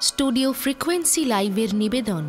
Studio frequency লাইভের নিবেদন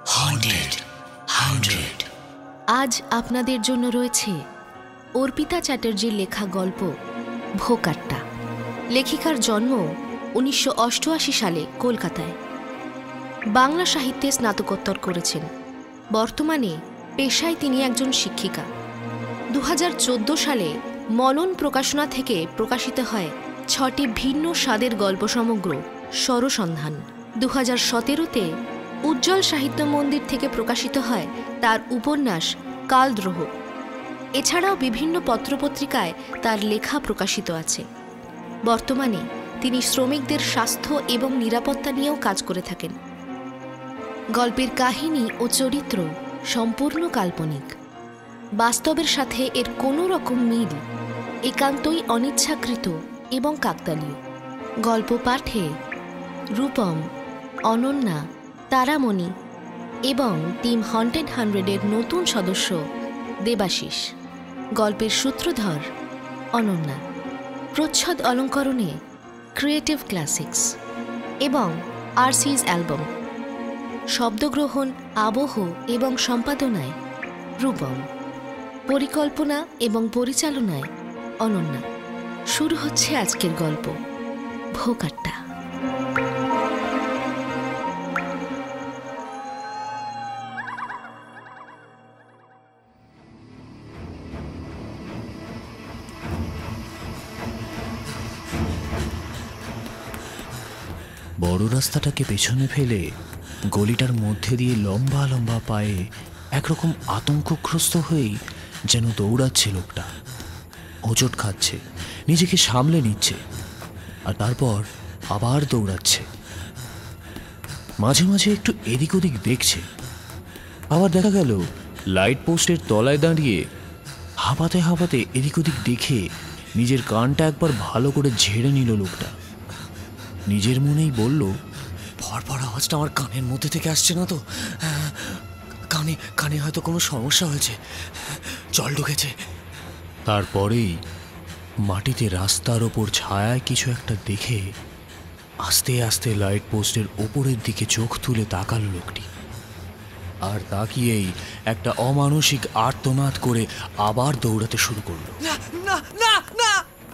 আজ আপনাদের জন্য রয়েছে অর্পিতা চ্যাটার্জির লেখা গল্প ভোকাট্টা। লেখিকার জন্ম 1988 সালে কলকাতায়। বাংলা সাহিত্যে স্নাতকোত্তর করেছেন। বর্তমানে পেশায় তিনি একজন শিক্ষিকা। 2014 সালে মলন প্রকাশনা থেকে প্রকাশিত হয় 6টি ভিন্ন স্বাদের গল্প সমগ্র স্বরসন্ধান। 2017-তে উজ্জ্বল সাহিত্য মন্দির থেকে প্রকাশিত হয় তার উপন্যাস কালদ্রোহ। এছাড়াও বিভিন্ন পত্রপত্রিকায় তার লেখা প্রকাশিত আছে। বর্তমানে তিনি শ্রমিকদের স্বাস্থ্য এবং নিরাপত্তা নিয়েও কাজ করে থাকেন। গল্পের কাহিনী ও চরিত্র সম্পূর্ণ কাল্পনিক। বাস্তবের সাথে এর কোনো রকম মিল একান্তই অনিচ্ছাকৃত এবং কাকতালীয়। গল্প পাঠে রূপম, অনন্যা, তারামণি এবং টিম হন্টেড 100-এর নতুন সদস্য দেবাশিস। গল্পের সূত্রধর অনন্যা। প্রচ্ছদ অলঙ্করণে ক্রিয়েটিভ ক্লাসিক্স এবং RC.s অ্যালবাম। শব্দগ্রহণ, আবহ এবং সম্পাদনায় রূপম। পরিকল্পনা এবং পরিচালনায় অনন্যা। শুরু হচ্ছে আজকের গল্প ভোকাট্টা। বড় রাস্তাটাকে পেছনে ফেলে গলিটার মধ্যে দিয়ে লম্বা লম্বা পায়ে একরকম আতঙ্কগ্রস্ত হয়েই যেন দৌড়াচ্ছে লোকটা। হোঁচট খাচ্ছে, নিজেকে সামলে নিচ্ছে, আর তারপর আবার দৌড়াচ্ছে। মাঝে মাঝে একটু এদিক ওদিক দেখছে। আবার দেখা গেল লাইট পোস্টের তলায় দাঁড়িয়ে হাঁপাতে হাঁপাতে এদিক ওদিক দেখে নিজের কানটা একবার ভালো করে ঝেড়ে নিল লোকটা। নিজের মনেই বলল, ফড়ফড় আওয়াজটা আমার কানের মধ্যে থেকে আসছে না তো? কানে কানে হয়তো কোনো সমস্যা হয়েছে, জল ঢুকেছে। তারপরেই মাটিতে রাস্তার ওপর ছায়ায় কিছু একটা দেখে আস্তে আস্তে লাইট পোস্টের ওপরের দিকে চোখ তুলে তাকালো লোকটি। আর তাকিয়েই একটা অমানসিক আর্তনাদ করে আবার দৌড়াতে শুরু করলো। না না না না!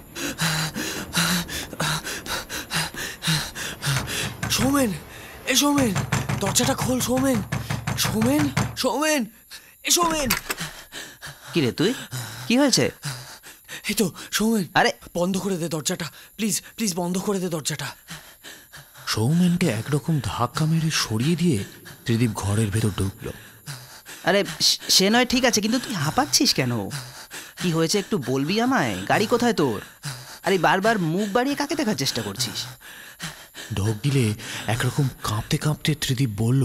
সৌমেন, এ সৌমেন, দরজাটা খোল সৌমেন। সৌমেন, সৌমেন, এ সৌমেন। কি রে তুই, কি হয়েছে? এই তো সৌমেন। আরে বন্ধ করে দে দরজাটা, প্লিজ প্লিজ বন্ধ করে দে দরজাটা। সৌমেনকে একরকম ধাক্কা মেরে সরিয়ে দিয়ে ত্রিদীপ ঘরের ভেতর ঢুকল। আরে সে নয় ঠিক আছে, কিন্তু তুই হাঁপাচ্ছিস কেন? কি হয়েছে একটু বলবি আমায়? গাড়ি কোথায় তোর? আরে বারবার মুখ বাড়িয়ে কাকে দেখার চেষ্টা করছিস? ঢোক দিলে একরকম কাঁপতে কাঁপতে ত্রিদীপ বলল,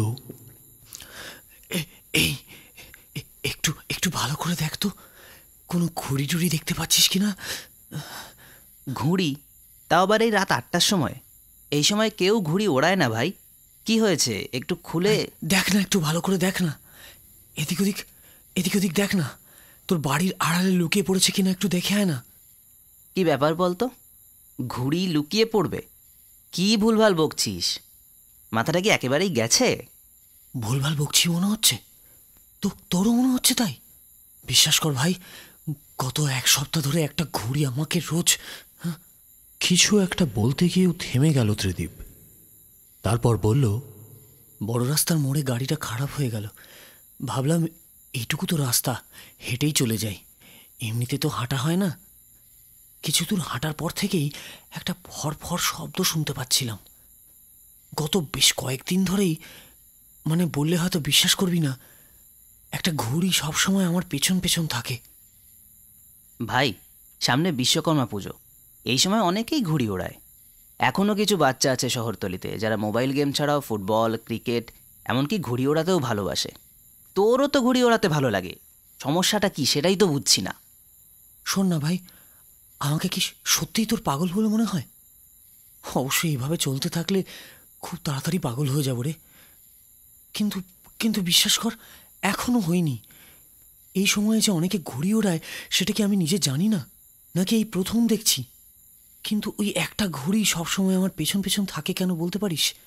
এই একটু একটু ভালো করে দেখ তো, কোনো ঘুড়ি টুড়ি দেখতে পাচ্ছিস কিনা? ঘুড়ি? তাও আবার এই রাত 8টার সময়? এই সময় কেউ ঘুড়ি ওড়ায় না ভাই। কি হয়েছে একটু খুলে দেখ না, একটু ভালো করে দেখ না। এদিক ওদিক এদিক ওদিক দেখ না, তোর বাড়ির আড়ালে লুকিয়ে পড়েছে কিনা একটু দেখে আয় না। কি ব্যাপার বলতো? ঘুড়ি লুকিয়ে পড়বে? কি ভুলভাল বকছিস? মাথাটা কি একেবারেই গেছে? ভুলভাল বকছি মনে হচ্ছে তো? তোরও মনে হচ্ছে তাই? বিশ্বাস কর ভাই, গত 1 সপ্তাহ ধরে একটা ঘুড়ি আমাকে রোজ। কিছু একটা বলতে গিয়েও থেমে গেল ত্রিদীপ। তারপর বলল, বড় রাস্তার মোড়ে গাড়িটা খারাপ হয়ে গেল। ভাবলাম এইটুকু তো রাস্তা, হেঁটেই চলে যাই, এমনিতে তো হাঁটা হয় না। কিছু দূর হাঁটার পর থেকেই একটা ফড়ফড় শব্দ শুনতে পাচ্ছিলাম। গত বেশ কয়েকদিন ধরেই, মানে বললে হয়তো বিশ্বাস করবি না, একটা ঘুড়ি সবসময় আমার পেছন পেছন থাকে। ভাই, সামনে বিশ্বকর্মা পুজো, এই সময় অনেকেই ঘুড়ি ওড়ায়। এখনও কিছু বাচ্চা আছে শহরতলিতে যারা মোবাইল গেম ছাড়াও ফুটবল, ক্রিকেট, এমনকি ঘুড়ি ওড়াতেও ভালোবাসে। তোরও তো ঘুড়ি ওড়াতে ভালো লাগে, সমস্যাটা কি সেটাই তো বুঝছি না। শোন না ভাই, আমাকে কি সত্যিই তোর পাগল বলে মনে হয়? অবশ্যই এইভাবে চলতে থাকলে খুব তাড়াতাড়ি পাগল হয়ে যাব রে। কিন্তু কিন্তু বিশ্বাস কর, এখনও হয়নি। এই সময়ে যে অনেকে ঘুড়ি ওড়ায় সেটা কি আমি নিজে জানি না, নাকি এই প্রথম দেখছি? কিন্তু ওই একটা ঘুড়ি সবসময় আমার পেছন পেছন থাকে কেন বলতে পারিস?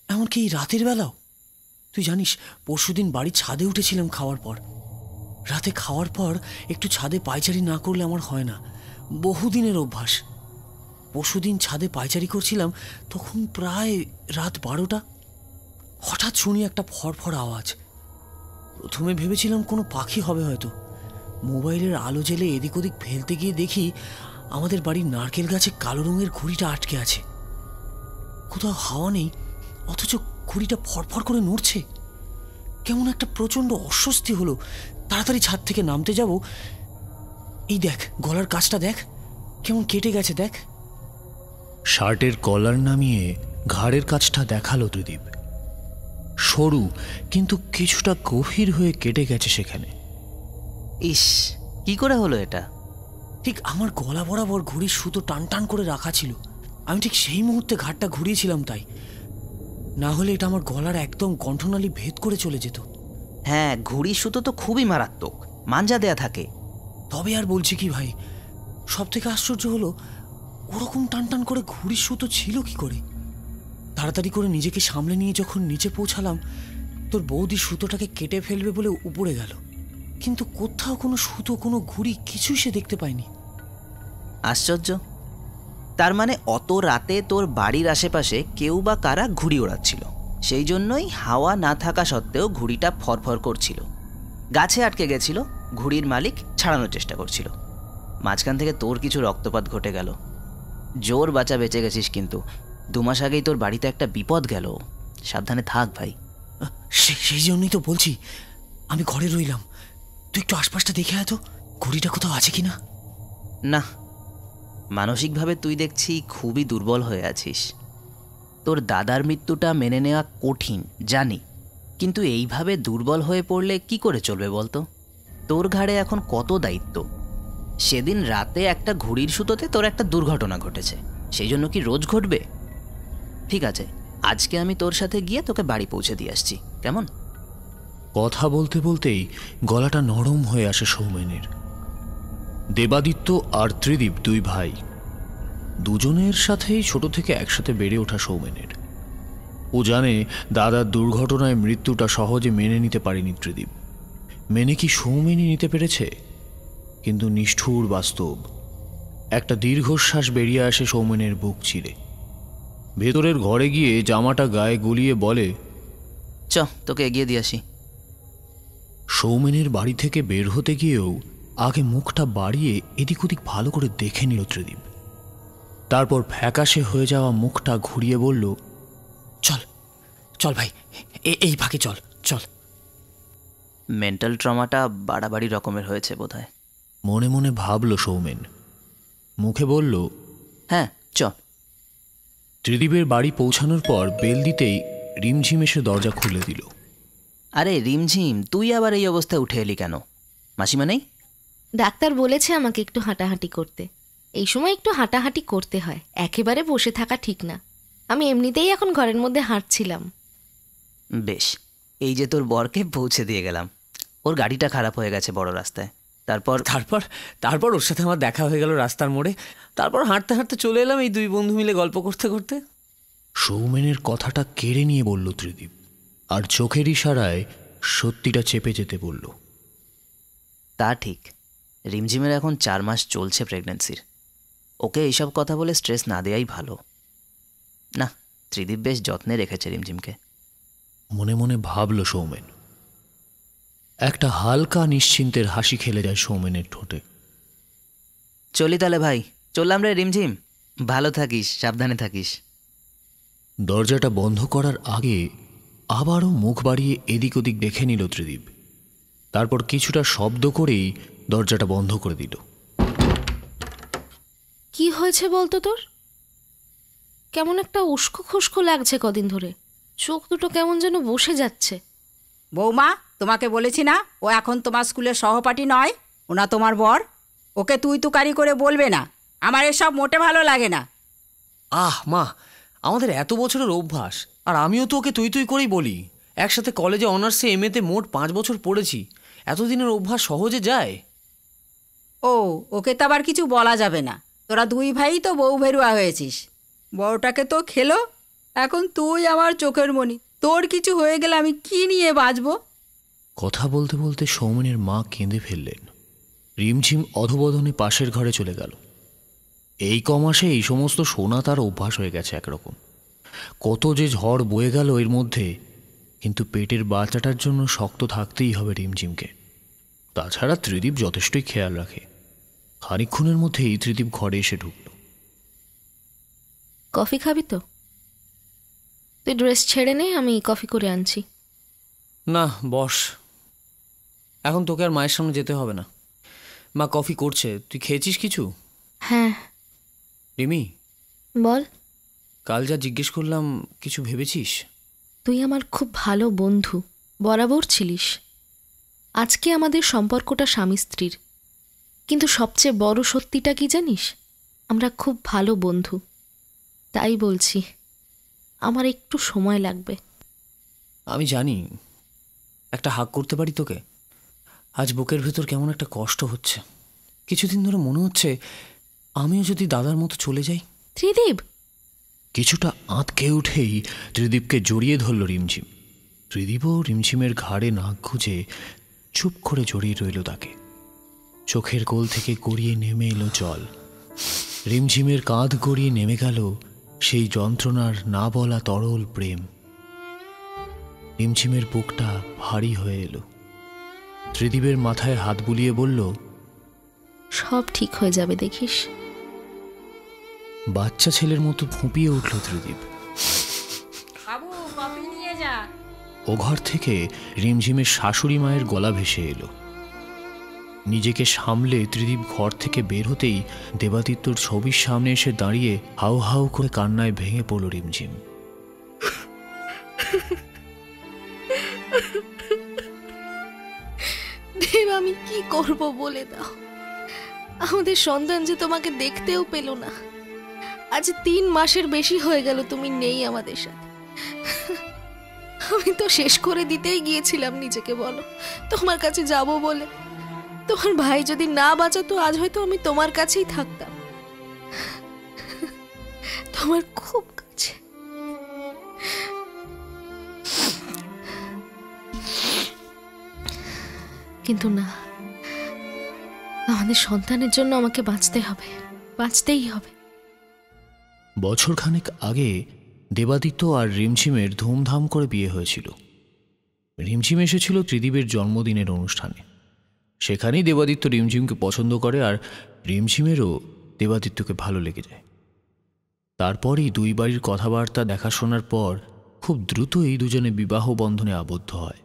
এমনকি এই রাতের বেলাও। তুই জানিস, পরশুদিন বাড়ির ছাদে উঠেছিলাম খাওয়ার পর। রাতে খাওয়ার পর একটু ছাদে পায়চারি না করলে আমার হয় না, বহুদিনের অভ্যাস। পরশুদিন ছাদে পায়চারি করছিলাম, তখন প্রায় রাত 12টা। হঠাৎ শুনি একটা ফড়ফড় আওয়াজ। প্রথমে ভেবেছিলাম কোনো পাখি হবে হয়তো। মোবাইলের আলো জেলে এদিক ওদিক ফেলতে গিয়ে দেখি আমাদের বাড়ির নারকেল গাছে কালো রঙের ঘুড়িটা আটকে আছে। কোথাও হাওয়া নেই, অথচ ঘুড়িটা ফড়ফড় করে নড়ছে। কেমন একটা প্রচণ্ড অস্বস্তি হলো। তাড়াতাড়ি ছাদ থেকে নামতে যাব, এই দেখ গলার কাছটা দেখ, কেমন কেটে গেছে দেখ। শার্টের কলার নামিয়ে ঘাড়ের কাছটা দেখালো ত্রিদীপ। সরু কিন্তু কিছুটা গভীর হয়ে কেটে গেছে সেখানে। ইস, কি করে হলো এটা? ঠিক আমার গলা বরাবর ঘুড়ির সুতো টান টান করে রাখা ছিল। আমি ঠিক সেই মুহূর্তে ঘাটটা ঘুরিয়েছিলাম, তাই না হলে এটা আমার গলার একদম কণ্ঠনালী ভেদ করে চলে যেত। হ্যাঁ, ঘুড়ির সুতো তো খুবই মারাত্মক, মাঞ্জা দেয়া থাকে। তবে আর বলছি কি ভাই, সব থেকে আশ্চর্য হলো ওরকম টান টান করে ঘুড়ির সুতো ছিল কি করে। তাড়াতাড়ি করে নিজেকে সামলে নিয়ে যখন নিচে পৌঁছালাম, তোর বৌদি সুতোটাকে কেটে ফেলবে বলে উপরে গেল, কিন্তু কোথাও কোনো সুতো, কোনো ঘুড়ি কিছুই সে দেখতে পায়নি। আশ্চর্য। তার মানে অত রাতে তোর বাড়ির আশেপাশে কেউ বা কারা ঘুড়ি ওড়াচ্ছিল, সেই জন্যই হাওয়া না থাকা সত্ত্বেও ঘুড়িটা ফরফর করছিল। গাছে আটকে গেছিল, ঘুড়ির মালিক ছাড়ানোর চেষ্টা করছিল। মাঝখান থেকে তোর কিছু রক্তপাত ঘটে গেল। জোর বাঁচা বেঁচে গেছিস, কিন্তু 2 মাস আগেই তোর বাড়িতে একটা বিপদ গেল। সাবধানে থাক ভাই। সেই জন্যই তো বলছি, আমি ঘরে রইলাম। তুই একটু আশপাশটা দেখে আয় তো, ঘুড়িটা কোথাও আছে কিনা। না, মানসিকভাবে তুই দেখছি খুবই দুর্বল হয়ে আছিস। তোর দাদার মৃত্যুটা মেনে নেওয়া কঠিন জানি, কিন্তু এইভাবে দুর্বল হয়ে পড়লে কি করে চলবে বলতো? তোর ঘাড়ে এখন কত দায়িত্ব। সেদিন রাতে একটা ঘুড়ির সুতোতে তোর একটা দুর্ঘটনা ঘটেছে, সেই জন্য কি রোজ ঘটবে? ঠিক আছে, আজকে আমি তোর সাথে গিয়ে তোকে বাড়ি পৌঁছে দিয়ে আসছি, কেমন? কথা বলতে বলতেই গলাটা নরম হয়ে আসে সৌমেনের। দেবাদিত্য আর ত্রিদীপ 2 ভাই, দুজনের সাথেই ছোট থেকে একসাথে বেড়ে ওঠা সৌমেনের। ও জানে দাদার দুর্ঘটনায় মৃত্যুটা সহজে মেনে নিতে পারেনি ত্রিদীপ। মেনে কি সৌমেনই নিতে পেরেছে? কিন্তু নিষ্ঠুর বাস্তব। একটা দীর্ঘশ্বাস বেরিয়ে আসে সৌমেনের বুক চিরে। ভেতরের ঘরে গিয়ে জামাটা গায়ে গলিয়ে বলে, চ তোকে এগিয়ে দিয়ে আসি। সৌমেনের বাড়ি থেকে বের হতে গিয়েও আগে মুখটা বাড়িয়ে এদিক ওদিক ভালো করে দেখে নিল ত্রিদীপ। তারপর ফ্যাকাশে হয়ে যাওয়া মুখটা ঘুরিয়ে বলল, চল চল ভাই, এই ফাঁকে চল চল। মেন্টাল ট্রমাটা বাড়াবাড়ি রকমের হয়েছে বোধহয়। মনে মনে ভাবল সৌমেন। মুখে বলল, হ্যাঁ চ। ত্রিদীপের বাড়ি পৌঁছানোর পর বেল দিতেই রিমঝিম এসে দরজা খুলে দিল। আরে রিমঝিম, তুই আবার এই অবস্থায় উঠে এলি কেন? মাসিমা নেই? ডাক্তার বলেছে আমাকে একটু হাঁটাহাঁটি করতে। এই সময় একটু হাঁটাহাঁটি করতে হয়, একেবারে বসে থাকা ঠিক না। আমি এমনিতেই এখন ঘরের মধ্যে হাঁটছিলাম। বেশ, এই যে তোর বরকে পৌঁছে দিয়ে গেলাম। ওর গাড়িটা খারাপ হয়ে গেছে বড় রাস্তায়। তারপর তারপর তারপর ওর সাথে আমার দেখা হয়ে গেল রাস্তার মোড়ে। তারপর হাঁটতে হাঁটতে চলে এলাম এই 2 বন্ধু মিলে গল্প করতে করতে। সৌমেনের কথাটা কেড়ে নিয়ে বলল ত্রিদীপ, আর চোখের ইশারায় সত্যিটা চেপে যেতে বলল। তা ঠিক, রিমঝিমের এখন 4 মাস চলছে প্রেগন্যান্সির। ওকে এইসব কথা বলে স্ট্রেস না দেওয়াই ভালো। না, ত্রিদীপ বেশ যত্নে রেখেছে রিমঝিমকে। মনে মনে ভাবল সৌমেন। একটা হালকা নিশ্চিন্তের হাসি খেলে যায় সৌমেনের ঠোঁটে। চলি তাহলে ভাই, চললাম রে রিমঝিম। ভালো থাকিস, সাবধানে থাকিস। দরজাটা বন্ধ করার আগে আবারও মুখ বাড়িয়ে এদিক ওদিক দেখে নিল ত্রিদীপ। তারপর কিছুটা শব্দ করেই দরজাটা বন্ধ করে দিল। কি হয়েছে বলতো তোর? কেমন একটা উস্কো খুস্কো লাগছে কদিন ধরে, চোখ দুটো কেমন যেন বসে যাচ্ছে। বৌমা, তোমাকে বলেছি না ও এখন তোমার স্কুলের সহপাঠী নয়, ওনা তোমার বর। ওকে তুই তুকারি করে বলবে না, আমার এসব মোটে ভালো লাগে না। আহ মা, আমাদের এত বছরের অভ্যাস, আর আমিও তো ওকে তুই তুই করেই বলি। একসাথে কলেজে অনার্সে এমএতে মোট 5 বছর পড়েছি। এতদিনের অভ্যাস সহজে যায়? ও, ওকে তো আবার কিছু বলা যাবে না। তোরা 2 ভাই তো বউ ভেরুয়া হয়েছিস। বড়টাকে তো খেলো, এখন তুই আমার চোখের মণি, তোর কিছু হয়ে গেলে আমি কি নিয়ে বাঁচবো? কথা বলতে বলতে সৌমেনের মা কেঁদে ফেললেন। রিমঝিম অধবদনে পাশের ঘরে চলে গেল। এই কমাসে এই সমস্ত শোনা তার অভ্যাস হয়ে গেছে একরকম। কত যে ঝড় বয়ে গেল এর মধ্যে, কিন্তু পেটের বাচ্চাটার জন্য শক্ত থাকতেই হবে রিমঝিমকে। তাছাড়া ত্রিদীপ যথেষ্টই খেয়াল রাখে। খানিকক্ষণের মধ্যেই ত্রিদীপ ঘরে এসে ঢুকল। কফি খাবি তো? তুই ড্রেস ছেড়ে নে, আমি কফি করে আনছি। না, বস, এখন তোকে আর মায়ের সামনে যেতে হবে না। মা কফি করছে, তুই খেয়েছিস কিছু? হ্যাঁ। রিমি, বল। কাল যা জিজ্ঞেস করলাম কিছু ভেবেছিস? তুই আমার খুব ভালো বন্ধু, বরাবর ছিলিস। আজকে আমাদের সম্পর্কটা স্বামী স্ত্রীর, কিন্তু সবচেয়ে বড় সত্যিটা কি জানিস? আমরা খুব ভালো বন্ধু। তাই বলছি, আমার একটু সময় লাগবে। আমি জানি। একটা হাক করতে পারি তোকে? আজ বুকের ভেতর কেমন একটা কষ্ট হচ্ছে। কিছুদিন ধরে মনে হচ্ছে আমিও যদি দাদার মতো চলে যাই। ত্রিদীপ! কিছুটা আঁতকে উঠেই ত্রিদীপকে জড়িয়ে ধরল রিমঝিম। ত্রিদীপও রিমঝিমের ঘাড়ে নাক গুঁজে চুপ করে জড়িয়ে রইল তাকে। চোখের কোল থেকে গড়িয়ে নেমে এলো জল। রিমঝিমের কাঁধ গড়িয়ে নেমে গেল সেই যন্ত্রণার না বলা তরল প্রেম। রিমঝিমের বুকটা ভারী হয়ে এলো। ত্রিদীপের মাথায় হাত বুলিয়ে বলল, সব ঠিক হয়ে যাবে, দেখিস। বাচ্চা ছেলের মতো ফুঁপিয়ে উঠল ত্রিদীপ। বাবু, কফি নিয়ে যা। ও ঘর থেকে রিমঝিমের শাশুড়ি মায়ের গলা ভেসে এলো। নিজেকে সামলে ত্রিদীপ ঘর থেকে বের হতেই দেবাদিত্যর ছবির সামনে এসে দাঁড়িয়ে হাউ হাউ করে কান্নায় ভেঙে পড়ল রিমঝিম। দেব, আমি কি করব বলে দাও। আমাদের সন্তান যে তোমাকে দেখতেও পেল না। আজ 3 মাসের বেশি হয়ে গেল তুমি নেই আমাদের সাথে। আমি তো শেষ করে দিতেই গিয়েছিলাম নিজেকে, বলো, তোমার কাছে যাব বলে। তোমার ভাই যদি না বাঁচাতো, আজ হয়তো আমি তোমার কাছেই থাকতাম, তোমার খুব কাছে। কিন্তু না, আমাদের সন্তানের জন্য আমাকে বাঁচতে হবে, বাঁচতেই হবে। বছরখানেক আগে দেবাদিত্য আর রিমঝিমের ধুমধাম করে বিয়ে হয়েছিল। রিমঝিম এসেছিল ত্রিদীপের জন্মদিনের অনুষ্ঠানে। সেখানেই দেবাদিত্য রিমঝিমকে পছন্দ করে, আর রিমঝিমেরও দেবাদিত্যকে ভালো লেগে যায়। তারপরেই দুই বাড়ির কথাবার্তা দেখাশোনার পর খুব দ্রুতই দুজনে বিবাহ বন্ধনে আবদ্ধ হয়।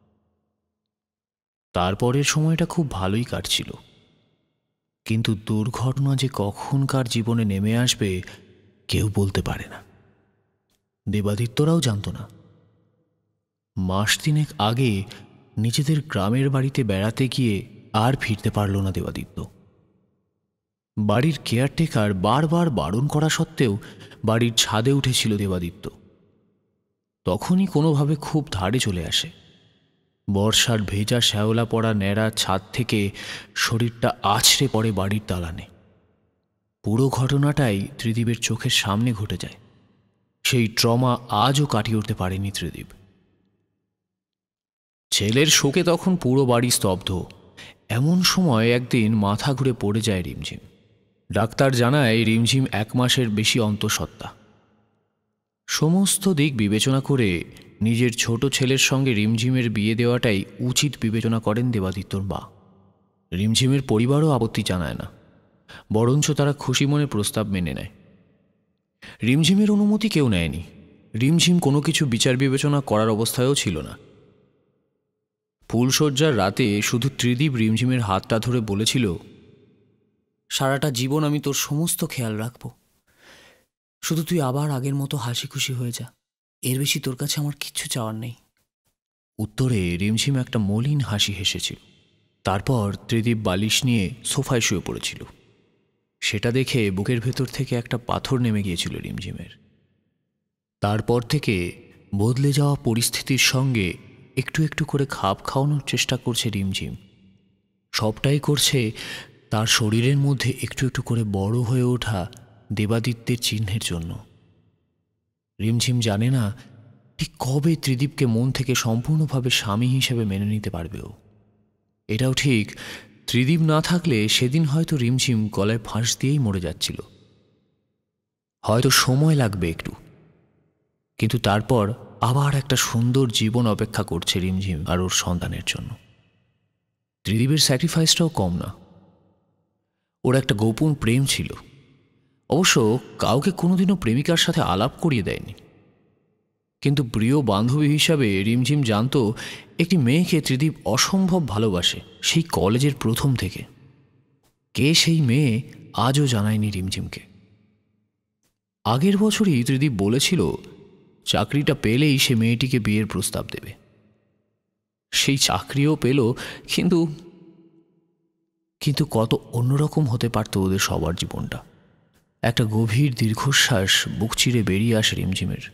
তারপরের সময়টা খুব ভালোই কাটছিল, কিন্তু দুর্ঘটনা যে কখন কার জীবনে নেমে আসবে কেউ বলতে পারে না। দেবাদিত্যরাও জানত না। মাস 3 আগে নিজেদের গ্রামের বাড়িতে বেড়াতে গিয়ে আর ফিরতে পারল না দেবাদিত্য। বাড়ির কেয়ারটেকার বারবার বারণ করা সত্ত্বেও বাড়ির ছাদে উঠেছিল দেবাদিত্য। তখনই কোনোভাবে খুব ধারে চলে আসে। বর্ষার ভেজা শ্যাওলা পড়া ন্যাড়া ছাদ থেকে শরীরটা আছড়ে পড়ে বাড়ির দালানে। পুরো ঘটনাটাই ত্রিদীপের চোখের সামনে ঘটে যায়। সেই ট্রমা আজও কাটিয়ে উঠতে পারেনি ত্রিদীপ। ছেলের শোকে তখন পুরো বাড়ি স্তব্ধ। এমন সময় একদিন মাথা ঘুরে পড়ে যায় রিমঝিম। ডাক্তার জানায় রিমঝিম 1 মাসের বেশি অন্তঃসত্ত্বা। সমস্ত দিক বিবেচনা করে নিজের ছোট ছেলের সঙ্গে রিমঝিমের বিয়ে দেওয়াটাই উচিত বিবেচনা করেন দেবাদিত্যর মা। রিমঝিমের পরিবারও আপত্তি জানায় না, বরঞ্চ তারা খুশি মনে প্রস্তাব মেনে নেয়। রিমঝিমের অনুমতি কেউ নেয়নি। রিমঝিম কোনো কিছু বিচার বিবেচনা করার অবস্থায়ও ছিল না। ফুলশয্যার রাতে শুধু ত্রিদীপ রিমঝিমের হাতটা ধরে বলেছিল, সারাটা জীবন আমি তোর সমস্ত খেয়াল রাখবো, শুধু তুই আবার আগের মতো হাসি খুশি হয়ে যা। এর বেশি তোর কাছে আমার কিচ্ছু চাওয়ার নেই। উত্তরে রিমঝিম একটা মলিন হাসি হেসেছিল। তারপর ত্রিদীপ বালিশ নিয়ে সোফায় শুয়ে পড়েছিল। সেটা দেখে বুকের ভেতর থেকে একটা পাথর নেমে গিয়েছিল রিমঝিমের। তারপর থেকে বদলে যাওয়া পরিস্থিতির সঙ্গে একটু একটু করে খাপ খাওয়ানোর চেষ্টা করছে রিমঝিম। সবটাই করছে তার শরীরের মধ্যে একটু একটু করে বড় হয়ে ওঠা দেবাদিত্যের চিহ্নের জন্য। রিমঝিম জানে না ঠিক কবে ত্রিদীপকে মন থেকে সম্পূর্ণভাবে স্বামী হিসেবে মেনে নিতে পারবে ও। এটাও ঠিক, ত্রিদীপ না থাকলে সেদিন হয়তো রিমঝিম গলায় ফাঁস দিয়েই মরে যাচ্ছিল। হয়তো সময় লাগবে একটু, কিন্তু তারপর আবার একটা সুন্দর জীবন অপেক্ষা করছে রিমঝিম আর ওর সন্তানের জন্য। ত্রিদীপের স্যাক্রিফাইসটাও কম না। ওর একটা গোপন প্রেম ছিল, অবশ্য কাউকে কোনোদিনও প্রেমিকার সাথে আলাপ করিয়ে দেয়নি। কিন্তু প্রিয় বান্ধবী হিসাবে রিমঝিম জানত একটি মেয়েকে ত্রিদীপ অসম্ভব ভালোবাসে, সেই কলেজের প্রথম থেকে। কে সেই মেয়ে আজও জানায়নি রিমঝিমকে। আগের বছরই ত্রিদীপ বলেছিল চাকরিটা পেলেই সে মেয়েটিকে বিয়ের প্রস্তাব দেবে। সেই চাকরিও পেল, কিন্তু কিন্তু কত অন্যরকম হতে পারত ওদের সবার জীবনটা। একটা গভীর দীর্ঘশ্বাস বুক চিরে বেরিয়ে আসে রিমঝিমের।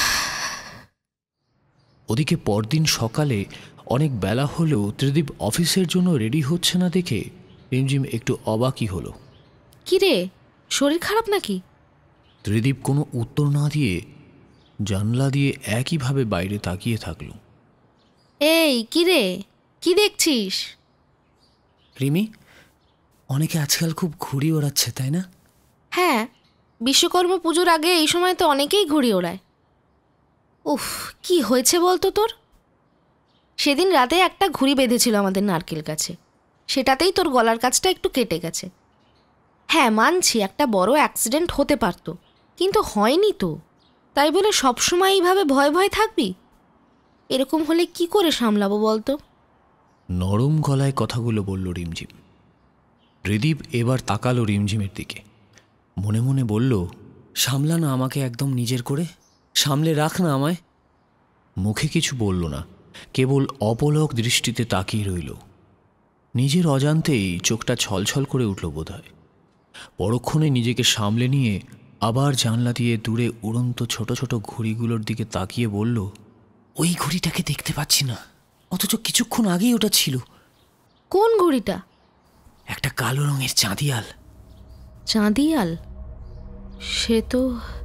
ওদিকে পরদিন সকালে অনেক বেলা হলেও ত্রিদীপ অফিসের জন্য রেডি হচ্ছে না দেখে রিমঝিম একটু অবাকই হলো। কি রে, শরীর খারাপ নাকি? ত্রিদীপ কোনো উত্তর না দিয়ে জানলা দিয়ে একইভাবে বাইরে তাকিয়ে থাকল। এই কি রে, কি দেখছিস? রিমি, অনেকে আজকাল খুব ঘুড়ি ওড়াচ্ছে, তাই না? হ্যাঁ, বিশ্বকর্মা পুজোর আগে এই সময় তো অনেকেই ঘুড়ি ওড়ায়। উফ, কি হয়েছে বলতো তোর? সেদিন রাতে একটা ঘুড়ি বেঁধেছিল আমাদের নারকেল গাছে, সেটাতেই তোর গলার কাছটা একটু কেটে গেছে। হ্যাঁ মানছি একটা বড় অ্যাক্সিডেন্ট হতে পারত, কিন্তু হয়নি তো। তাই বলে সবসময় এইভাবে ভয় ভয় থাকবি? এরকম হলে কি করে সামলাবো বলতো? নরম গলায় কথাগুলো বলল রিমঝিম। ত্রিদীপ এবার তাকালো রিমঝিমের দিকে, মনে মনে বলল, সামলা না আমাকে একদম নিজের করে, সামলে রাখ না আমায়। মুখে কিছু বলল না, কেবল অপলক দৃষ্টিতে তাকিয়ে রইল। নিজের অজান্তেই চোখটা ছলছল করে উঠল বোধহয়। পরক্ষণে নিজেকে সামলে নিয়ে আবার জানলা দিয়ে দূরে উড়ন্ত ছোট ছোট ঘুড়িগুলোর দিকে তাকিয়ে বলল, ওই ঘুড়িটাকে দেখতে পাচ্ছি না, অথচ কিছুক্ষণ আগেই ওটা ছিল। কোন ঘুড়িটা? একটা কালো রঙের চাঁদিয়াল। চাঁদিয়াল? সে তো...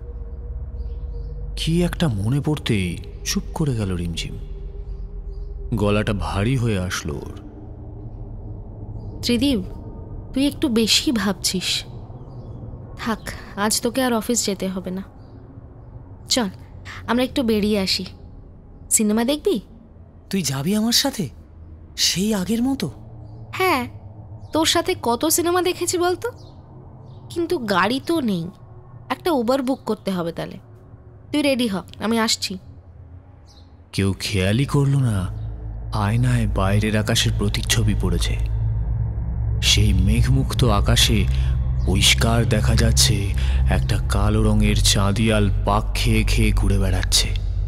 কি একটা মনে পড়তেই চুপ করে গেল রিমঝিম। গলাটা ভারী হয়ে আসলো ওর। ত্রিদীপ, তুই একটু বেশি ভাবছিস। থাক, আজ তোকে আর অফিস যেতে হবে না। চল আমরা একটু বেরিয়ে আসি, সিনেমা দেখবি? তুই যাবি আমার সাথে, সেই আগের মতো? হ্যাঁ, তোর সাথে কত সিনেমা দেখেছি বলতো। কিন্তু গাড়ি তো নেই, একটা উবার বুক করতে হবে। তাহলে তুই রেডি হ, আমি আসছি। কেউ খেয়ালই করল না আয়নায় বাইরের আকাশের প্রতিচ্ছবি পড়েছে। সেই মেঘমুক্ত আকাশে পরিষ্কার দেখা যাচ্ছে একটা কালো রঙের চাঁদিয়াল পাক খেয়ে খেয়ে ঘুরে বেড়াচ্ছে।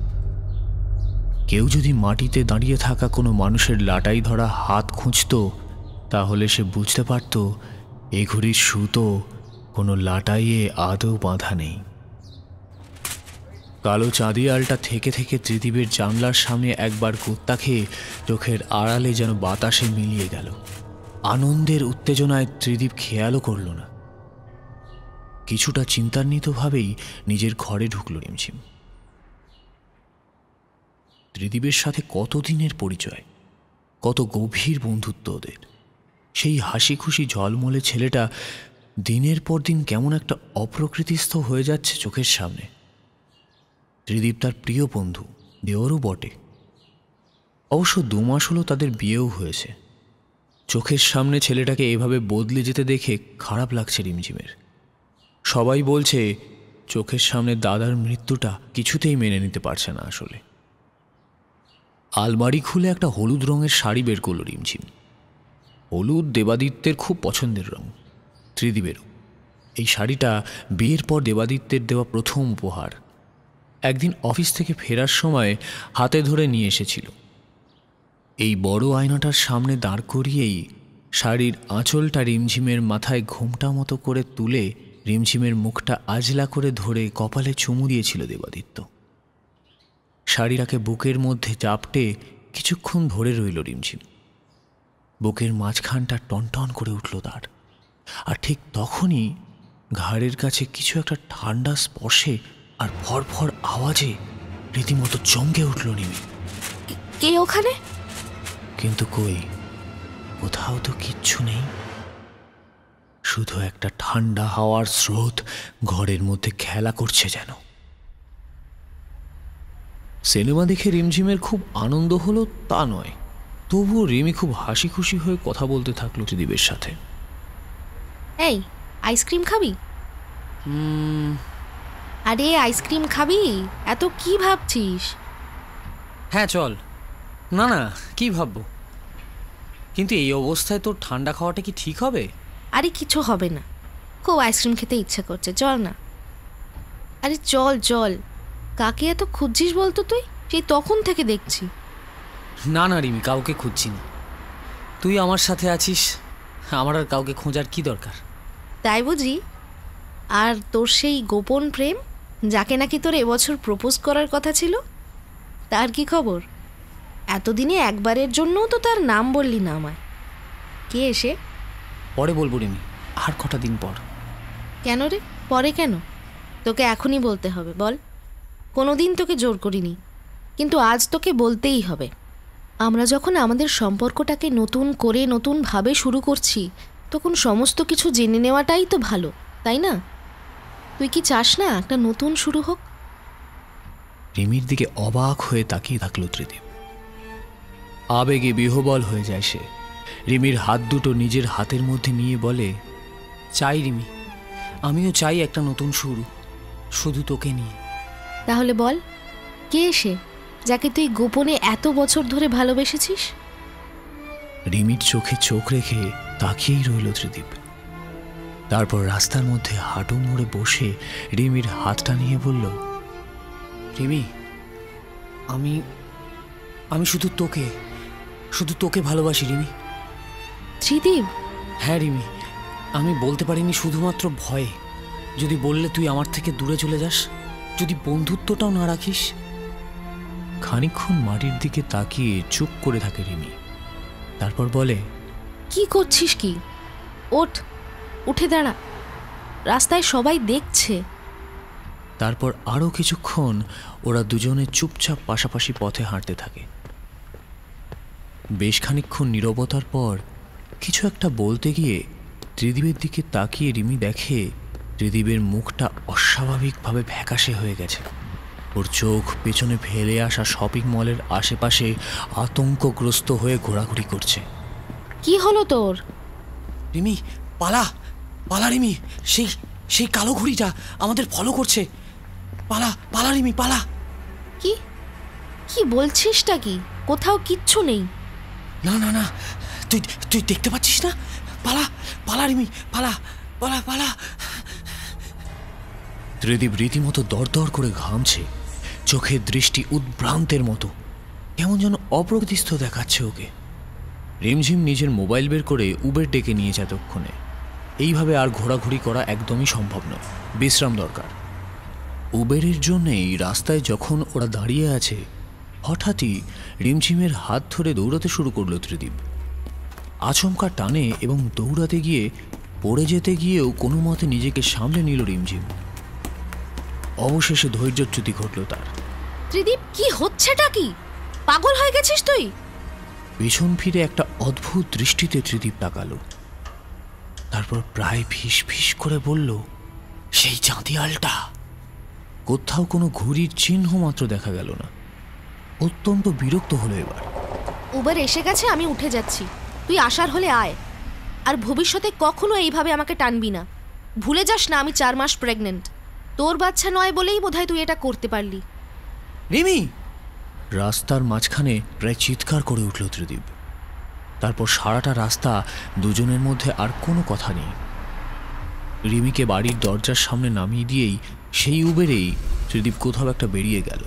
কেউ যদি মাটিতে দাঁড়িয়ে থাকা কোনো মানুষের লাটাই ধরা হাত খুঁজত, তাহলে সে বুঝতে পারত এ ঘুড়ির সুতো কোনো লাটাইয়ে আদৌ বাঁধা নেই। কালো চাঁদিয়ালটা থেকে থেকে ত্রিদীপের জানলার সামনে একবার কুত্তা খেয়ে চোখের আড়ালে যেন বাতাসে মিলিয়ে গেল। আনন্দের উত্তেজনায় ত্রিদীপ খেয়ালও করল না। কিছুটা চিন্তান্বিতভাবেই নিজের ঘরে ঢুকল রিমঝিম। ত্রিদীপের সাথে কতদিনের পরিচয়, কত গভীর বন্ধুত্ব ওদের। সেই হাসি খুশি ঝলমলে ছেলেটা দিনের পর দিন কেমন একটা অপ্রকৃতিস্থ হয়ে যাচ্ছে চোখের সামনে। ত্রিদীপ তার প্রিয় বন্ধু, দেওরও বটে। অবশ্য 2 মাস হলো তাদের বিয়েও হয়েছে। চোখের সামনে ছেলেটাকে এভাবে বদলে যেতে দেখে খারাপ লাগছে রিমঝিমের। সবাই বলছে চোখের সামনে দাদার মৃত্যুটা কিছুতেই মেনে নিতে পারছে না। আসলে আলমারি খুলে একটা হলুদ রঙের শাড়ি বের করল রিমঝিম। হলুদ দেবাদিত্যের খুব পছন্দের রঙ, ত্রিদীপেরও। এই শাড়িটা বিয়ের পর দেবাদিত্যের দেওয়া প্রথম উপহার। একদিন অফিস থেকে ফেরার সময় হাতে ধরে নিয়ে এসেছিল। এই বড় আয়নাটার সামনে দাঁড় করিয়েই শাড়ির আঁচলটা রিমঝিমের মাথায় ঘোমটা মতো করে তুলে রিমঝিমের মুখটা আজলা করে ধরে কপালে চুমু দিয়েছিল দেবাদিত্য। শাড়িটাকে বুকের মধ্যে চাপটে কিছুক্ষণ ধরে রইল রিমঝিম। বুকের মাঝখানটা টনটন করে উঠল তার। আর ঠিক তখনই ঘাড়ের কাছে কিছু একটা ঠান্ডা স্পর্শে আর ফড়ফড় আওয়াজে রীতিমতো চমকে উঠল রিমি। কে ওখানে? কিন্তু কই, কোথাও তো কিচ্ছু নেই, শুধু একটা ঠান্ডা হাওয়ার স্রোত ঘরের মধ্যে খেলা করছে যেন। সিনেমা দেখে রিমঝিমের খুব আনন্দ হলো তা নয়, তবুও রিমি খুব হাসি খুশি হয়ে কথা বলতে থাকলো ত্রিদীপের সাথে। এই, আইসক্রিম খাবি? আরে আইসক্রিম খাবি? এত কি ভাবছিস? হ্যাঁ চল। না না, কি ভাববো, কিন্তু এই অবস্থায় তোর ঠান্ডা খাওয়াটা কি ঠিক হবে? আরে কিছু হবে না, খুব আইসক্রিম খেতে ইচ্ছা করছে, চল না। আরে চল চল, কাকে এত খুঁজছিস বলতো তুই? সেই তখন থেকে দেখছি। না না রিমি, কাউকে খুঁজছি না, তুই আমার সাথে আছিস, আমার আর কাউকে খোঁজার কি দরকার? তাই বুঝি? আর তোর সেই গোপন প্রেম, যাকে নাকি তোর এবছর প্রপোজ করার কথা ছিল, তার কি খবর? এতদিনে একবারের জন্যও তো তার নাম বললি না আমায়। কে এসে? পরে বলবো রিমি, আর কটা দিন পর। কেন রে, পরে কেন? তোকে এখনই বলতে হবে, বল। কোনোদিন তোকে জোর করিনি, কিন্তু আজ তোকে বলতেই হবে। আমরা যখন আমাদের সম্পর্কটাকে নতুন করে নতুনভাবে শুরু করছি, তখন সমস্ত কিছু জেনে নেওয়াটাই তো ভালো, তাই না? তুই কি চাস না একটা নতুন শুরু হোক? রিমির দিকে অবাক হয়ে তাকিয়ে থাকলো ত্রিদীপ। আবেগে বিহ্বল হয়ে যায় সে। রিমির হাত দুটো নিজের হাতের মধ্যে নিয়ে বলে, চাই রিমি, আমিও চাই একটা নতুন শুরু, শুধু তোকে নিয়ে। তাহলে বল, কে এসে, যাকে তুই গোপনে এত বছর ধরে ভালোবেসেছিস? রিমির চোখে চোখ রেখে তাকিয়েই রইল ত্রিদীপ। তারপর রাস্তার মধ্যে হাঁটু মুড়ে বসে রিমির হাতটা নিয়ে বলল, রিমি, আমি আমি শুধু তোকে ভালোবাসি রিমি। ত্রিদীপ? হ্যাঁ রিমি, আমি বলতে পারিনি শুধুমাত্র ভয়ে। যদি বললে তুই আমার থেকে দূরে চলে যাস, যদি বন্ধুত্বটাও না রাখিস। খানিকক্ষণ মাটির দিকে তাকিয়ে চুপ করে থাকে রিমি, তারপর বলে, কি করছিস কি? ওঠ, উঠে দাঁড়া, রাস্তায় সবাই দেখছে। তারপর আরও কিছুক্ষণ ওরা দুজনে চুপচাপ পাশাপাশি পথে হাঁটতে থাকে। বেশ খানিকক্ষণ নীরবতার পর কিছু একটা বলতে গিয়ে ত্রিদীপের দিকে তাকিয়ে রিমি দেখে ত্রিদীপের মুখটা অস্বাভাবিকভাবে ফ্যাকাশে হয়ে গেছে। ওর চোখ পেছনে ফেলে আসা শপিং মলের আশেপাশে আতঙ্কগ্রস্ত হয়ে ঘোরাঘুরি করছে। কি হলো তোর? রিমি, পালা পালা রিমি, সেই কালো ঘুড়িটা আমাদের ফলো করছে। পালা পালা রিমি, পালা। কি কি বলছিসটা কি? কোথাও কিচ্ছু নেই। না না না, তুই দেখতে পাচ্ছিস না? পালা পালা রিমি, পালা পালা পালা। ত্রিদীপ রীতিমতো দরদর করে ঘামছে, চোখের দৃষ্টি উদ্ভ্রান্তের মতো, কেমন যেন অপ্রতিস্থ দেখাচ্ছে ওকে। রিমঝিম নিজের মোবাইল বের করে উবের ডেকে নিয়ে যায় তক্ষণে। এইভাবে আর ঘোরাঘুরি করা একদমই সম্ভব নয়, বিশ্রাম দরকার। উবেরের জন্যেই রাস্তায় যখন ওরা দাঁড়িয়ে আছে, হঠাৎই রিমঝিমের হাত ধরে দৌড়াতে শুরু করলো ত্রিদীপ। আচমকা টানে এবং দৌড়াতে গিয়ে পড়ে যেতে গিয়েও কোনো মতে নিজেকে সামলে নিল রিমঝিম। অবশেষে ধৈর্যচ্যুতি ঘটল তার। ত্রিদীপ, কি হচ্ছেটা কি? পাগল হয়ে গেছিস তুই? পেছন ফিরে একটা অদ্ভুত দৃষ্টিতে ত্রিদীপ তাকালো, তারপর প্রায় ফিস ফিস করে বলল, সেই চাঁদিয়ালটা। কোথাও কোনো ঘুড়ির চিহ্ন মাত্র দেখা গেল না। অত্যন্ত বিরক্ত হলো এবার। উবার এসে গেছে, আমি উঠে যাচ্ছি, তুই আসার হলে আয়। আর ভবিষ্যতে কখনো এইভাবে আমাকে টানবি না। ভুলে যাস না আমি 4 মাস প্রেগনেন্ট। তোর বাচ্চা নয় বলেই বোধহয় তুই এটা করতে পারলি। রিমি! রাস্তার মাঝখানে প্রায় চিৎকার করে উঠল ত্রিদীপ। তারপর সারাটা রাস্তা দুজনের মধ্যে আর কোনো কথা নেই। রিমিকে বাড়ির দরজার সামনে নামিয়ে দিয়েই সেই উবেরেই ত্রিদীপ কোথাও একটা বেরিয়ে গেল।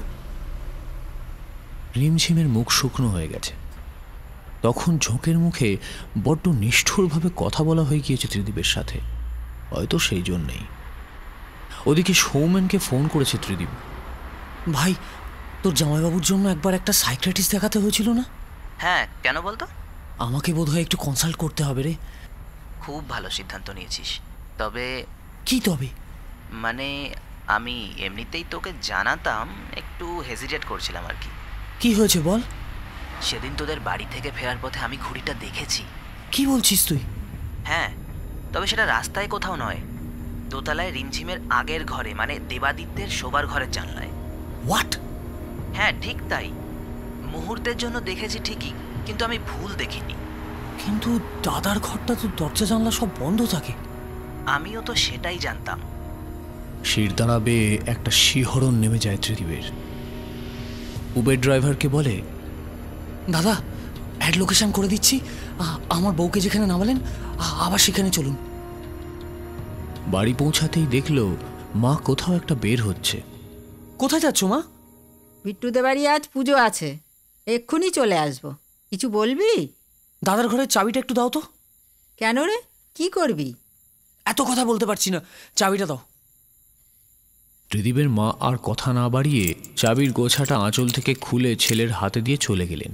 রিমঝিমের মুখ শুকনো হয়ে গেছে। তখন ঝোঁকের মুখে বড্ড নিষ্ঠুরভাবে কথা বলা হয়ে গিয়েছে ত্রিদীপের সাথে, হয়তো সেই জন্যেই। ওদিকে সৌমেনকে ফোন করেছে ত্রিদীপ। ভাই, তোর জামাইবাবুর জন্য একবার একটা সাইকিয়াট্রিস্ট দেখাতে হয়েছিল না? হ্যাঁ, কেন বলতো? আমাকে বোধহয় একটু কনসাল্ট করতে হবে রে। খুব ভালো সিদ্ধান্ত নিয়েছিস, তবে কি তবে? মানে আমি এমনিতেই তোকে জানাতাম, একটু হেজিটেট করছিলাম আর কি। কি হয়েছে বল। সেদিন তোদের বাড়ি থেকে ফেরার পথে আমি ঘুড়িটা দেখেছি। কি বলছিস তুই? হ্যাঁ, তবে সেটা রাস্তায় কোথাও নয়, দোতলায় রিমঝিমের আগের ঘরে, মানে দেবাদিত্যের শোবার ঘরের জানলায়। হোয়াট? হ্যাঁ ঠিক তাই, মুহূর্তের জন্য দেখেছি ঠিকই, কিন্তু আমি ভুল দেখিনি। কিন্তু দাদার ঘরটা তো দরজা জানলা সব বন্ধ থাকে। আমিও তো সেটাই জানতাম। শিরদাঁড়া বেয়ে একটা শিহরণ নেমে যায় ত্রিদীবের। উবের ড্রাইভারকে বলে, দাদা অ্যাড লোকেশন করে দিচ্ছি, আমার বউকে যেখানে নামালেন আবার সেখানে চলুন। বাড়ি পৌঁছাতেই দেখল মা কোথাও একটা বের হচ্ছে। কোথায় যাচ্ছ মা? বিট্টুদের বাড়ি আজ পুজো আছে, এক্ষুনি চলে আসবো। কিছু বলবি? দাদার ঘরের চাবিটা একটু দাও তো। কেন রে, কি করবি? এত কথা বলতে পারছি না, চাবিটা দাও। ত্রিদীবের মা আর কথা না বাড়িয়ে চাবির গোছাটা আঁচল থেকে খুলে ছেলের হাতে দিয়ে চলে গেলেন।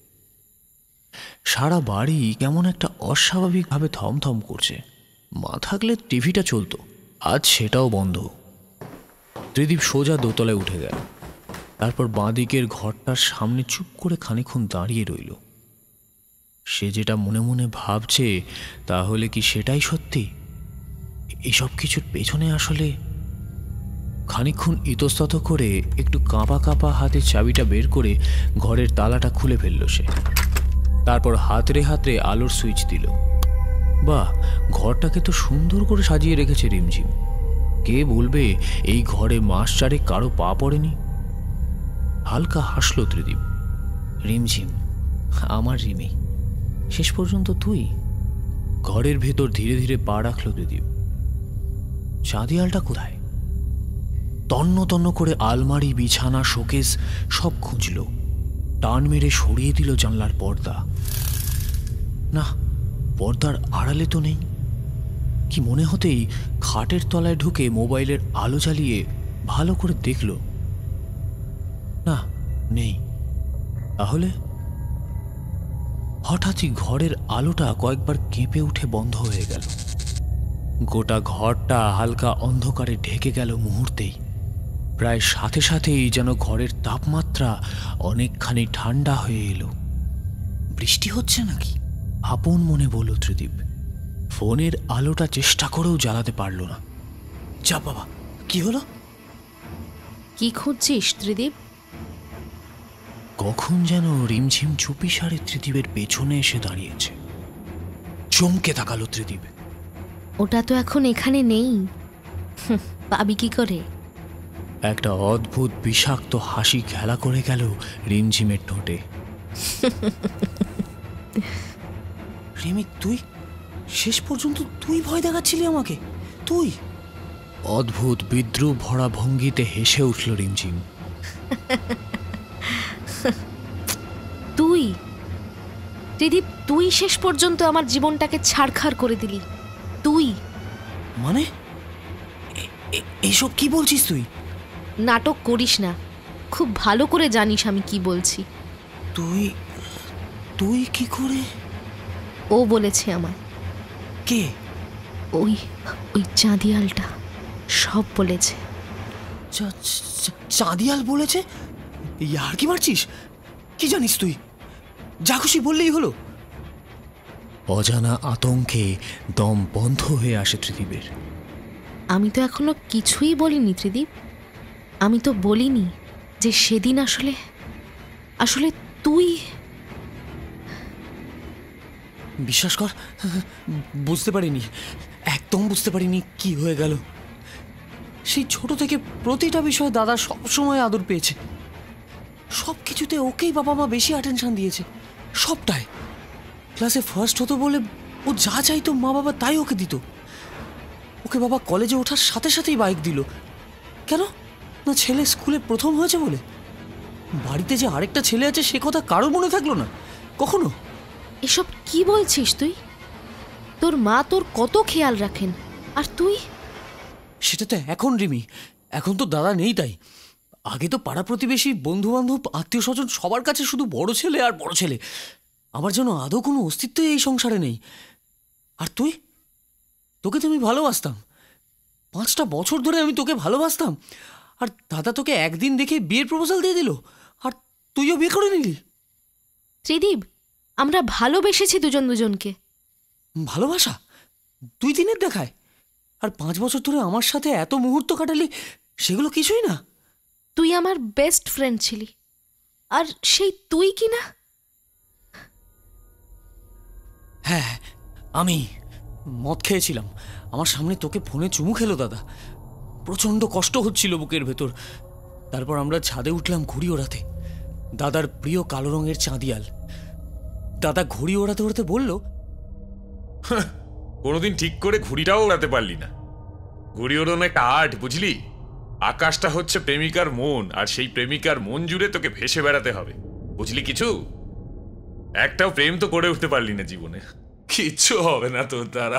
সারা বাড়ি কেমন একটা অস্বাভাবিকভাবে থমথম করছে। মা থাকলে টিভিটা চলতো, আজ সেটাও বন্ধ। ত্রিদীপ সোজা দোতলায় উঠে গেল, তারপর বাঁদিকের ঘরটার সামনে চুপ করে খানিকক্ষণ দাঁড়িয়ে রইল। সে যেটা মনে মনে ভাবছে তাহলে কি সেটাই সত্যি? এসব কিছুর পেছনে আসলে... খানিকক্ষণ ইতস্তত করে একটু কাঁপা কাঁপা হাতে চাবিটা বের করে ঘরের তালাটা খুলে ফেলল সে। তারপর হাতড়ে হাতড়ে আলোর সুইচ দিল। বাহ, ঘরটাকে তো সুন্দর করে সাজিয়ে রেখেছে রিমঝিম। কে বলবে এই ঘরে মাস চারে কারো পা পড়েনি? হালকা হাসল ত্রিদীপ। রিমঝিম, আমার রিমি, শেষ পর্যন্ত তুই। ঘরের ভেতর ধীরে ধীরে পা রাখল ত্রিদীপ। চাঁদিয়ালটা কোথায়? তন্ন তন্ন করে আলমারি, বিছানা, শোকেস সব খুঁজল। টান মেরে সরিয়ে দিল জানলার পর্দা। না, পর্দার আড়ালে তো নেই। কি মনে হতেই খাটের তলায় ঢুকে মোবাইলের আলো জ্বালিয়ে ভালো করে দেখল, না নেই। তাহলে হঠাৎই ঘরের আলোটা কয়েকবার কেঁপে উঠে বন্ধ হয়ে গেল। গোটা ঘরটা হালকা অন্ধকারে ঢেকে গেল মুহূর্তেই। প্রায় সাথে সাথেই যেন ঘরের তাপমাত্রা অনেকখানি ঠান্ডা হয়ে এলো। বৃষ্টি হচ্ছে নাকি? আপন মনে বলল ত্রিদীপ। ফোনের আলোটা চেষ্টা করেও জ্বালাতে পারল না। যা বাবা, কি হলো? কি খুঁজছিস ত্রিদীপ? কখন যেন রিমঝিম চুপি সারে ত্রিদীপের পেছনে এসে দাঁড়িয়েছে। চমকে তাকালো ত্রিদীপ। ওটা তো এখন এখানে নেই, পাবি কি করে? একটা অদ্ভুত বিষাক্ত হাসি খেলা করে গেল রিমঝিমের ঠোঁটে। রিমি, তুই শেষ পর্যন্ত তুই ভয় দেখাচ্ছিলি আমাকে? তুই? অদ্ভুত বিদ্রুপ ভরা ভঙ্গিতে হেসে উঠল রিমঝিম। তুই ত্রিদীপ, তুই শেষ পর্যন্ত আমার জীবনটাকে ছাড়খাড় করে দিলি। তুই মানে এইসব কি বলছিস তুই? নাটক করিস না, খুব ভালো করে জানিস আমি কি বলছি। তুই তুই কি করে? ও বলেছে আমায়। কে? ওই ওই চাঁদিয়ালটা সব বলেছে। চাঁদিয়াল বলেছে? ইয়ার কি মারছিস? কি জানিস তুই? যা খুশি বললেই হলো। অজানা আতঙ্কে দম বন্ধ হয়ে আসে ত্রিদীপের। আমি তো এখনো কিছুই বলিনি ত্রিদীপ। আমি তো বলিনি যে সেদিন আসলে আসলে তুই... বিশ্বাস কর, বুঝতে পারিনি, একদম বুঝতে পারিনি কি হয়ে গেল। সেই ছোট থেকে প্রতিটা বিষয়ে দাদা সবসময় আদর পেয়েছে। সব কিছুতে ওকেই বাবা মা বেশি অ্যাটেনশন দিয়েছে, সবটায়। ক্লাসে ফার্স্ট হতো বলে ও যা চাইতো মা বাবা তাই ওকে দিত। ওকে বাবা কলেজে ওঠার সাথে সাথেই বাইক দিল। কেন না? ছেলে স্কুলে প্রথম হয়েছে বলে। বাড়িতে যে আরেকটা ছেলে আছে সে কথা কারো মনে থাকলো না কখনো। এসব কি বলছিস তুই? তোর মা তোর কত খেয়াল রাখেন, আর তুই... সেটা তো এখন রিমি, এখন তো দাদা নেই তাই। আগে তো পাড়া প্রতিবেশী, বন্ধু বান্ধব, আত্মীয় স্বজন সবার কাছে শুধু বড় ছেলে আর বড় ছেলে। আমার যেন আদৌ কোনো অস্তিত্বই এই সংসারে নেই। আর তুই? তোকে তো আমি ভালোবাসতাম, 5টা বছর ধরে আমি তোকে ভালোবাসতাম, আর দাদা তোকে একদিন দেখে বিয়ের প্রপোজাল দিয়ে দিল, আর তুইও বিয়ে করে নিলি। ত্রিদীপ, আমরা ভালোবেসেছি দুজন দুজনকে। ভালোবাসা 2 দিনের দেখায়? আর 5 বছর ধরে আমার সাথে এত মুহূর্ত কাটালি, সেগুলো কিছুই না? তুই আমার বেস্ট ফ্রেন্ড ছিলি, আর সেই তুই কি না? হ্যাঁ, আমি মদ খেয়েছিলাম, আমার সামনে তোকে ফোনে চুমু খেলো দাদা। প্রচণ্ড কষ্ট হচ্ছিল বুকের ভেতর। তারপর আমরা ছাদে উঠলাম ঘুড়ি ওড়াতে, দাদার প্রিয় কালো রঙের চাঁদিয়াল। দাদা ঘুড়ি ওড়াতে ওড়াতে বলল, কোনোদিন ঠিক করে ঘুড়িটাও ওড়াতে পারলি না। ঘুড়ি ওড়ানো একটা আর্ট, বুঝলি? আকাশটা হচ্ছে প্রেমিকার মন, আর সেই প্রেমিকার মন জুড়ে তোকে ভেসে বেড়াতে হবে, বুঝলি? কিছু একটাও প্রেম তো করে উঠতে পারলি না জীবনে, কিচ্ছু হবে না তোর দ্বারা।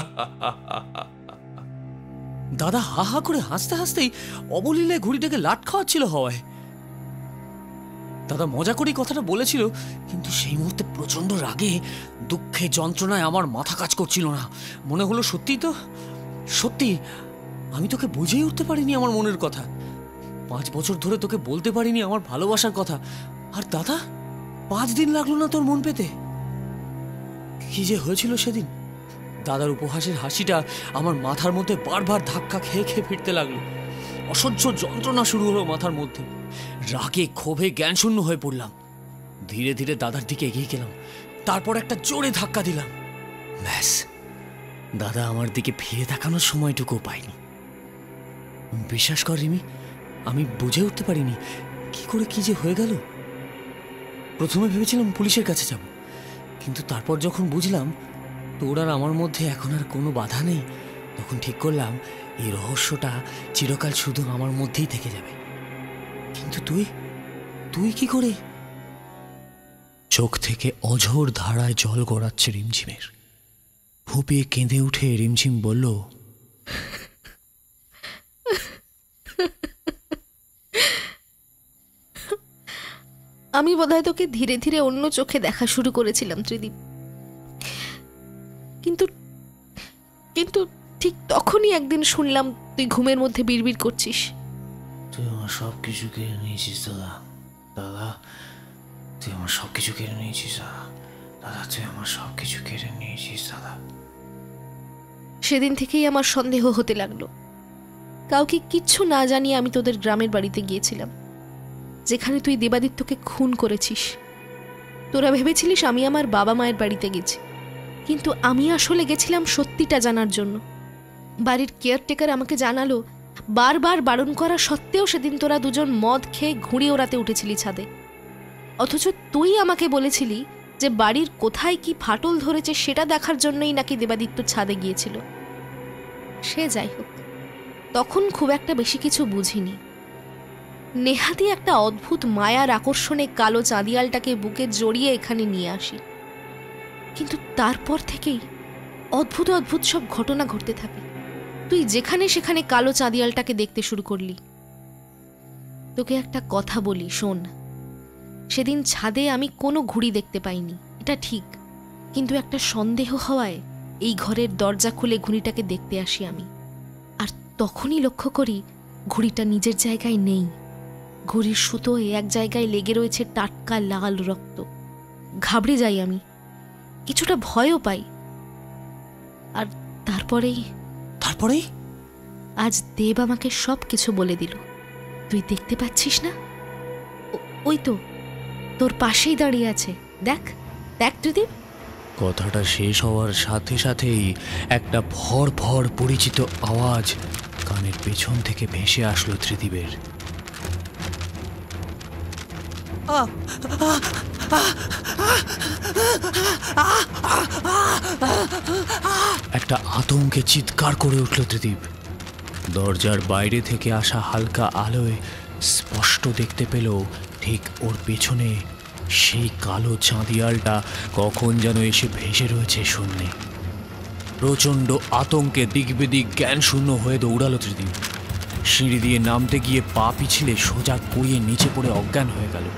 দাদা হা হা করে হাসতে হাসতেই অবলীলে ঘুড়িটাকে লাট খাওয়াচ্ছিল হওয়ায়। দাদা মজা করেই কথাটা বলেছিল, কিন্তু সেই মুহূর্তে প্রচণ্ড রাগে, দুঃখে, যন্ত্রণায় আমার মাথা কাজ করছিল না। মনে হলো সত্যি আমি তোকে বুঝেই উঠতে পারিনি আমার মনের কথা। 5 বছর ধরে তোকে বলতে পারিনি আমার ভালোবাসার কথা। আর দাদা, 5 দিন লাগলো না তোর মন পেতে। কি যে হয়েছিল সেদিন! দাদার উপহাসের হাসিটা আমার মাথার মধ্যে বারবার ধাক্কা খেয়ে খেয়ে ফিরতে লাগলো। অসহ্য যন্ত্রণা শুরু হলো মাথার মধ্যে। রাগে ক্ষোভে জ্ঞানশূন্য হয়ে পড়লাম। ধীরে ধীরে দাদার দিকে এগিয়ে গেলাম, তারপর একটা জোরে ধাক্কা দিলাম। ব্যাস, দাদা আমার দিকে ফিরে তাকানোর সময়টুকু পাইনি। বিশ্বাস কর রিমি, আমি বুঝে উঠতে পারিনি কি করে কি যে হয়ে গেল। প্রথমে ভেবেছিলাম পুলিশের কাছে যাব, কিন্তু তারপর যখন বুঝলাম তোর আর আমার মধ্যে এখন আর কোনো বাধা নেই, তখন ঠিক করলাম এই রহস্যটা চিরকাল শুধু আমার মধ্যেই থেকে যাবে। কিন্তু তুই কি করে? চোখ থেকে অঝোর ধারায় জল গড়াচ্ছে রিমঝিমের। ফুপিয়ে কেঁদে উঠে রিমঝিম বলল, আমি বোধহয় তোকে ধীরে ধীরে অন্য চোখে দেখা শুরু করেছিলাম ত্রিদীপ, কিন্তু কিন্তু ঠিক তখনই একদিন শুনলাম তুই ঘুমের মধ্যে বিড়বিড় করছিস। তুই আমার সব কিছু কেড়ে নিয়েছিস দাদা, তুই আমার সব কিছু কেড়ে নিয়েছিস দাদা, তুই আমার সব কিছু কেড়ে নিয়েছিস দাদা। সেদিন থেকেই আমার সন্দেহ হতে লাগলো। কাউকে কিচ্ছু না জানিয়ে আমি তোদের গ্রামের বাড়িতে গিয়েছিলাম, যেখানে তুই দেবাদিত্যকে খুন করেছিস। তোরা ভেবেছিলিস আমি আমার বাবা মায়ের বাড়িতে গেছি, কিন্তু আমি আসলে গেছিলাম সত্যিটা জানার জন্য। বাড়ির কেয়ারটেকার আমাকে জানালো, বারবার বারণ করা সত্ত্বেও সেদিন তোরা দুজন মদ খেয়ে ঘুড়ি ওড়াতে উঠেছিলি ছাদে। অথচ তুই আমাকে বলেছিলি যে বাড়ির কোথায় কি ফাটল ধরেছে সেটা দেখার জন্যই নাকি দেবাদিত্য ছাদে গিয়েছিল। সে যাই হোক, তখন খুব একটা বেশি কিছু বুঝিনি। নেহাতি একটা অদ্ভুত মায়ার আকর্ষণে কালো চাঁদিয়ালটাকে বুকে জড়িয়ে এখানে নিয়ে আসি। কিন্তু তারপর থেকেই অদ্ভুত অদ্ভুত সব ঘটনা ঘটতে থাকে। তুই যেখানে সেখানে কালো চাঁদিয়ালটাকে দেখতে শুরু করলি। তোকে একটা কথা বলি, শোন। সেদিন ছাদে আমি কোনো ঘুড়ি দেখতে পাইনি, এটা ঠিক, কিন্তু একটা সন্দেহ হওয়ায় এই ঘরের দরজা খুলে ঘুড়িটাকে দেখতে আসি আমি। আর তখনই লক্ষ্য করি ঘুড়িটা নিজের জায়গায় নেই। ঘুড়ির সুতোয় এক জায়গায় লেগে রয়েছে টাটকা লাল রক্ত। ঘাবড়ে যাই আমি, কিছুটা ভয়ও পাই। আর তারপরেই আজ দেব আমাকে সব কিছু বলে দিল। তুই দেখতে পাচ্ছিস না? ওই তো তোর পাশেই দাঁড়িয়ে আছে, দেখ দেখ ত্রিদীপ। কথাটা শেষ হওয়ার সাথে সাথেই একটা ভর ভর পরিচিত আওয়াজ কানের পেছন থেকে ভেসে আসলো ত্রিদীপের। একটা আতঙ্কে চিৎকার করে উঠল ত্রিদীপ। দরজার বাইরে থেকে আসা হালকা আলোয় স্পষ্ট দেখতে পেল ঠিক ওর পেছনে সেই কালো চাঁদিয়ালটা কখন যেন এসে ভেসে রয়েছে শূন্যে। প্রচণ্ড আতঙ্কে দিকবেদিক জ্ঞান শূন্য হয়ে দৌড়ালো ত্রিদীপ। সিঁড়ি দিয়ে নামতে গিয়ে পা পিছলে সোজা কুড়িয়ে নিচে পড়ে অজ্ঞান হয়ে গেল।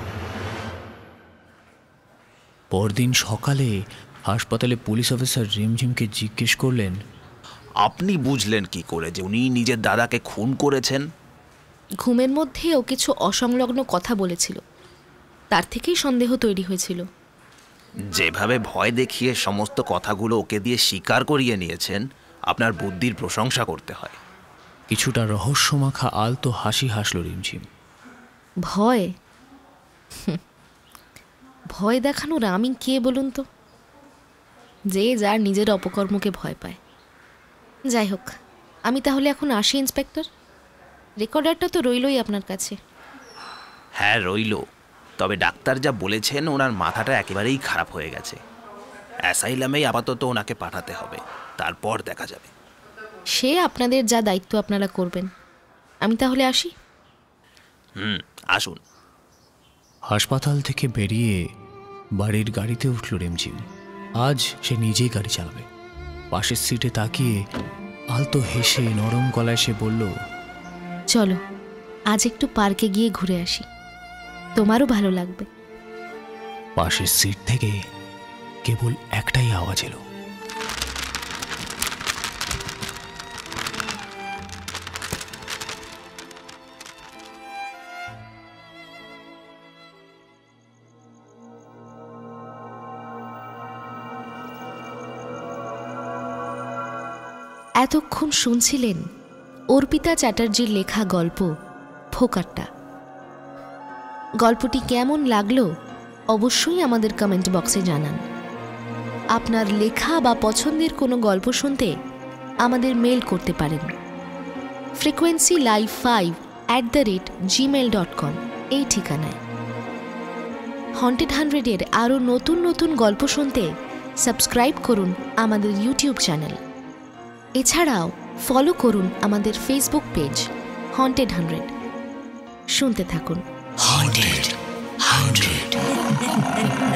পরদিন সকালে হাসপাতালে পুলিশ অফিসার রিমঝিমকে জিজ্ঞেস করলেন, আপনি বুঝলেন কি করে যে উনি নিজের দাদাকে খুন করেছেন? ঘুমের মধ্যে ও কিছু অসংলগ্ন কথা বলেছিল, তার থেকেই সন্দেহ তৈরি হয়েছিল। যেভাবে ভয় দেখিয়ে সমস্ত কথাগুলো ওকে দিয়ে স্বীকার করিয়ে নিয়েছেন, আপনার বুদ্ধির প্রশংসা করতে হয়। কিছুটা রহস্যমাখা আলতো হাসি হাসল রিমঝিম। ভয়? ভয় দেখানোর আমি কে বলুন তো? যে যার নিজের অপকর্মকে ভয় পায়। যাই হোক, আমি তাহলে এখন আসি ইন্সপেক্টর। রেকর্ডারটা তো রইলই আপনার কাছে। হ্যাঁ রইল, তবে ডাক্তার যা বলেছেন ওনার মাথাটা একেবারেই খারাপ হয়ে গেছে। অ্যাসাইলামেই আপাতত ওনাকে পাঠাতে হবে, তারপর দেখা যাবে। সে আপনাদের যা দায়িত্ব আপনারা করবেন। আমি তাহলে আসি। আসুন। হাসপাতাল থেকে বেরিয়ে বাড়ির গাড়িতে উঠল রিমঝিম। আজ সে নিজেই গাড়ি চালাবে। পাশের সিটে তাকিয়ে আলতো হেসে নরম গলায় সে বলল, চলো আজ একটু পার্কে গিয়ে ঘুরে আসি, তোমারও ভালো লাগবে। পাশের সিট থেকে কেবল একটাই আওয়াজ এলো, এতক্ষণ শুনছিলেন অর্পিতা চ্যাটার্জির লেখা গল্প ভোকাট্টা। গল্পটি কেমন লাগলো অবশ্যই আমাদের কমেন্ট বক্সে জানান। আপনার লেখা বা পছন্দের কোনো গল্প শুনতে আমাদের মেল করতে পারেন frequencylive5@gmail.com এই ঠিকানায়। হন্টেড 100-এর আরও নতুন নতুন গল্প শুনতে সাবস্ক্রাইব করুন আমাদের ইউটিউব চ্যানেল। এছাড়াও ফলো করুন আমাদের ফেসবুক পেজ হন্টেড 100। শুনতে থাকুন। Haunted 100